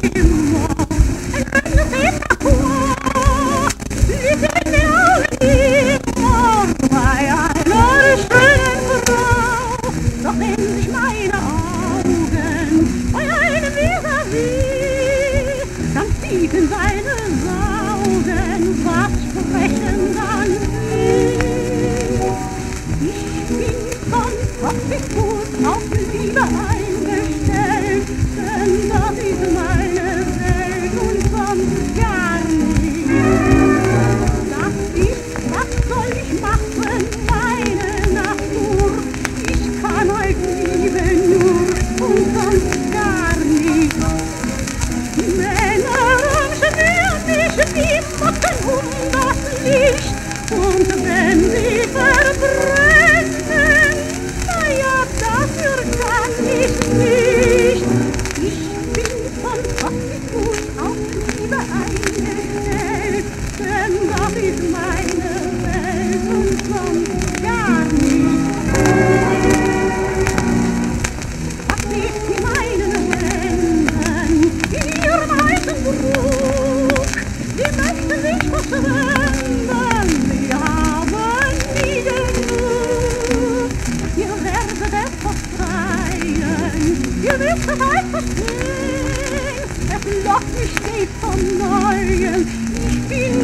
immer ein anderes Parcours. Sie sehen mir auch immer bei einer schönen Frau. Doch wenn sich meine Augen bei einem vis-à-vis, dann zieht in seine Augen, was sprechen dann sie? Ich bin von Kopf bis Fuß auf die Liebe eingestellt, denn das ist meine Welt und sonst gar nicht. Das ist, was soll ich machen, meine Natur? Ich kann euch lieben nur und sonst gar nicht. Männer schwören mich wie Motten das Licht, und wenn sie verbrennen, na ja, dafür kann ich nicht. Ich bin von Kopf bis Fuß auf Liebe eingestellt, denn das ist meine Welt und sonst gar nicht. Was liegt in meinen Händen, in ihrem heißen Druck? Sie möchten sich verschwenden, sie haben nie genug. Ihr werdet es verzeihen, ihr müsst es halt verstehen. Es lockt mich stets von Neuem, ich bin